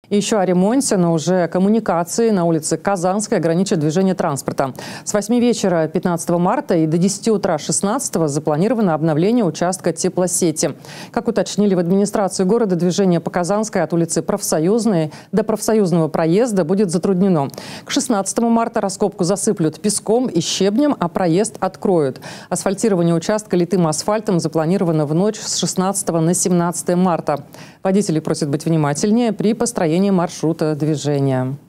И еще о ремонте, но уже коммуникации на улице Казанской ограничат движение транспорта. С 8 вечера 15 марта и до 10 утра 16 запланировано обновление участка теплосети. Как уточнили в администрации города, движение по Казанской от улицы Профсоюзной до профсоюзного проезда будет затруднено. К 16 марта раскопку засыплют песком и щебнем, а проезд откроют. Асфальтирование участка литым асфальтом запланировано в ночь с 16 на 17 марта. Водители просят быть внимательнее при построении маршрута движения.